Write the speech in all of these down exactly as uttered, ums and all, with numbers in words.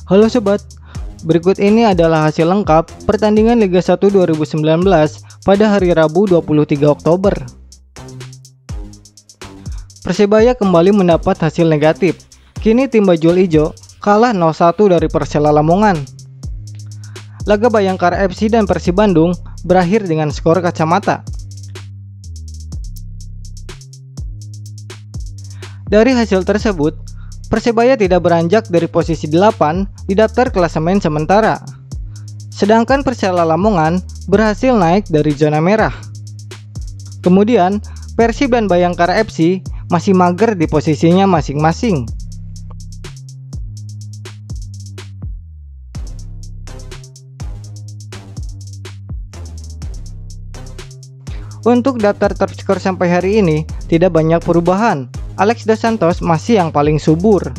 Halo sobat, berikut ini adalah hasil lengkap pertandingan Liga satu dua ribu sembilan belas pada hari Rabu dua puluh tiga Oktober. Persebaya kembali mendapat hasil negatif. Kini tim Bajul Ijo kalah nol satu dari Persela Lamongan. Laga Bayangkara F C dan Persib Bandung berakhir dengan skor kacamata. Dari hasil tersebut, Persebaya tidak beranjak dari posisi delapan di daftar klasemen sementara. Sedangkan Persela Lamongan berhasil naik dari zona merah. Kemudian, Persib dan Bayangkara F C masih mager di posisinya masing-masing. Untuk daftar top skor sampai hari ini tidak banyak perubahan. Alex dos Santos masih yang paling subur.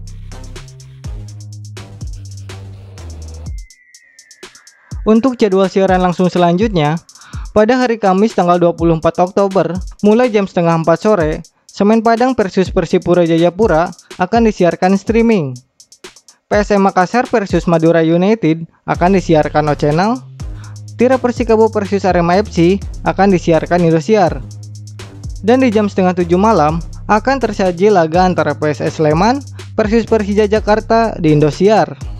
Untuk jadwal siaran langsung selanjutnya, pada hari Kamis tanggal dua puluh empat Oktober, mulai jam setengah empat sore, Semen Padang versus Persipura Jayapura akan disiarkan streaming. P S M Makassar versus Madura United akan disiarkan O Channel. Tira Persikabo versus Arema F C akan disiarkan Indosiar. Dan di jam setengah tujuh malam akan tersaji laga antara P S S Sleman versus Persija Jakarta di Indosiar.